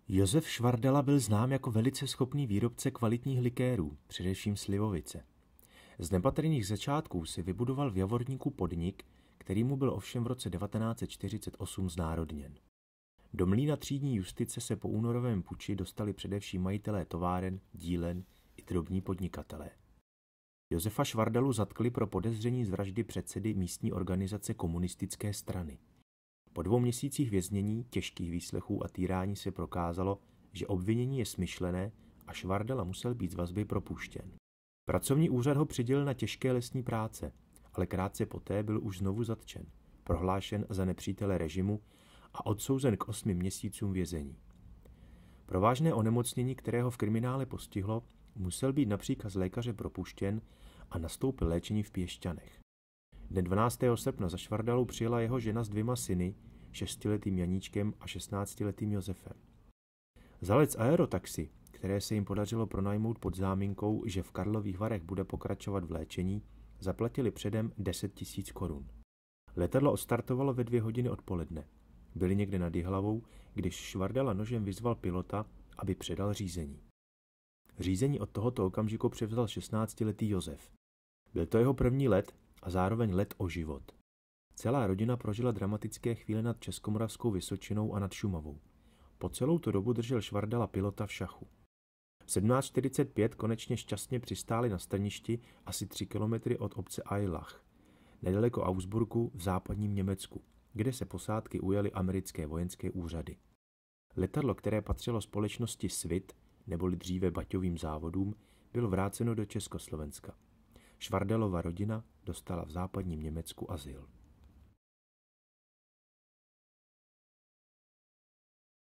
Josef Švardala byl znám jako velice schopný výrobce kvalitních likérů, především slivovice. Z nepatrných začátků si vybudoval v Javorníku podnik, který mu byl ovšem v roce 1948 znárodněn. Do mlýna třídní justice se po únorovém puči dostali především majitelé továren, dílen i drobní podnikatelé. Josefa Švardalu zatkli pro podezření z vraždy předsedy místní organizace komunistické strany. Po 2 měsících věznění, těžkých výslechů a týrání se prokázalo, že obvinění je smyšlené a Švardala musel být z vazby propuštěn. Pracovní úřad ho přidělil na těžké lesní práce, ale krátce poté byl už znovu zatčen, prohlášen za nepřítele režimu a odsouzen k 8 měsícům vězení. Pro vážné onemocnění, kterého v kriminále postihlo, musel být na příkaz lékaře propuštěn a nastoupil léčení v Piešťanech. Dne 12. srpna za Švardalu přijela jeho žena s 2 syny, 6letým Janíčkem a 16letým Josefem. Za let z aerotaxi, které se jim podařilo pronajmout pod záminkou, že v Karlových Varech bude pokračovat v léčení, zaplatili předem 10 000 korun. Letadlo odstartovalo ve 2 hodiny odpoledne. Byli někde nad Jihlavou, když Švardala nožem vyzval pilota, aby předal řízení. Řízení od tohoto okamžiku převzal 16letý Josef. Byl to jeho první let a zároveň let o život. Celá rodina prožila dramatické chvíle nad Českomoravskou Vysočinou a nad Šumavou. Po celou tu dobu držel Švardala pilota v šachu. V 17:45 konečně šťastně přistáli na staništi asi 3 kilometry od obce Eilach, nedaleko Augsburgu v západním Německu, kde se posádky ujaly americké vojenské úřady. Letadlo, které patřilo společnosti Svit, neboli dříve Baťovým závodům, bylo vráceno do Československa. Švardalova rodina dostala v západním Německu azyl.